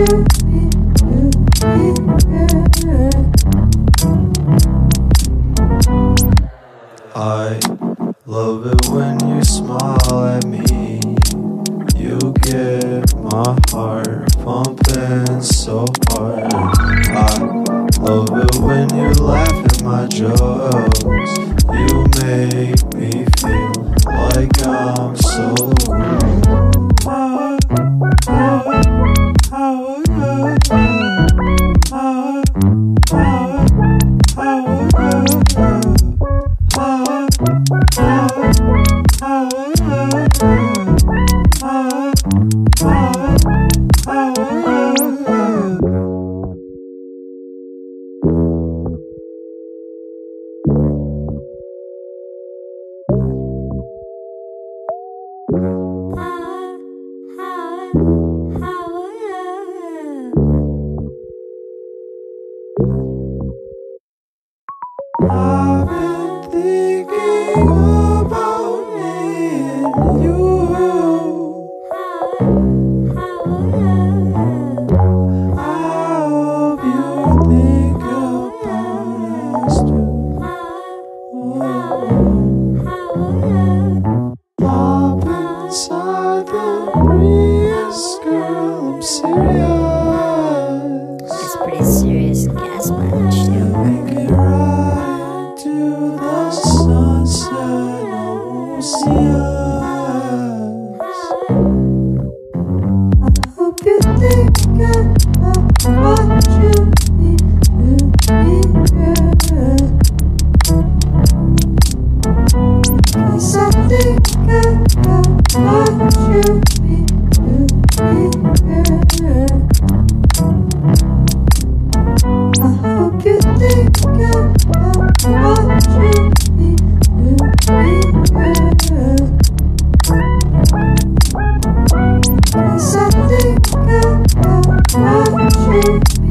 I love it when you smile at me. You get my heart pumping so hard. I love it when you laugh at my jokes. You make me feel like I'm so I've been thinking about me and you. I hope you think about us too. Up inside the breeze, girl, I'm serious. It's pretty serious gas mileage too. Make it right to the sunset, no one see us. I hope you think about what you need to be good. 'Cause I think about what you need to be good. I hope you think about what you need to be good. 'Cause I think about what you